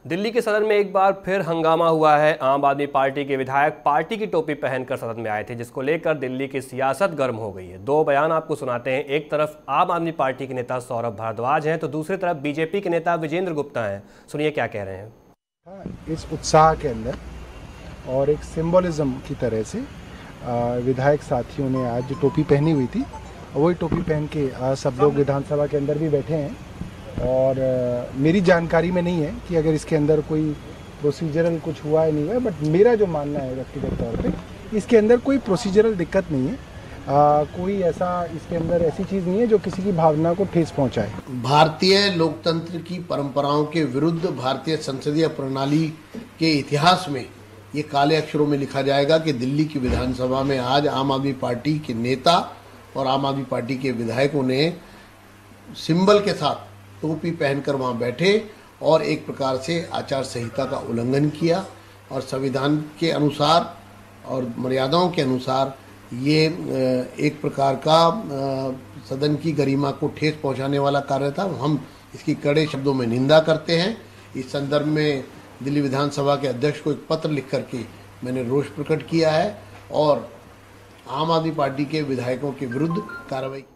दिल्ली के सदन में एक बार फिर हंगामा हुआ है। आम आदमी पार्टी के विधायक पार्टी की टोपी पहनकर सदन में आए थे, जिसको लेकर दिल्ली की सियासत गर्म हो गई है। दो बयान आपको सुनाते हैं। एक तरफ आम आदमी पार्टी के नेता सौरभ भारद्वाज हैं, तो दूसरी तरफ बीजेपी के नेता विजेंद्र गुप्ता हैं। सुनिए क्या कह रहे हैं। इस उत्साह के अंदर और एक सिंबोलिज्म की तरह से विधायक साथियों ने आज जो टोपी पहनी हुई थी, वही टोपी पहन के सब लोग विधानसभा के अंदर भी बैठे हैं। और मेरी जानकारी में नहीं है कि अगर इसके अंदर कोई प्रोसीजरल कुछ हुआ है नहीं हुआ है, बट मेरा जो मानना है व्यक्तिगत तौर पे इसके अंदर कोई प्रोसीजरल दिक्कत नहीं है। कोई ऐसा इसके अंदर ऐसी चीज़ नहीं है जो किसी की भावना को ठेस पहुंचाए। भारतीय लोकतंत्र की परंपराओं के विरुद्ध भारतीय संसदीय प्रणाली के इतिहास में ये काले अक्षरों में लिखा जाएगा कि दिल्ली की विधानसभा में आज आम आदमी पार्टी के नेता और आम आदमी पार्टी के विधायकों ने सिंबल के साथ टोपी पहनकर वहाँ बैठे और एक प्रकार से आचार संहिता का उल्लंघन किया और संविधान के अनुसार और मर्यादाओं के अनुसार ये एक प्रकार का सदन की गरिमा को ठेस पहुंचाने वाला कार्य था। हम इसकी कड़े शब्दों में निंदा करते हैं। इस संदर्भ में दिल्ली विधानसभा के अध्यक्ष को एक पत्र लिख करके मैंने रोष प्रकट किया है और आम आदमी पार्टी के विधायकों के विरुद्ध कार्रवाई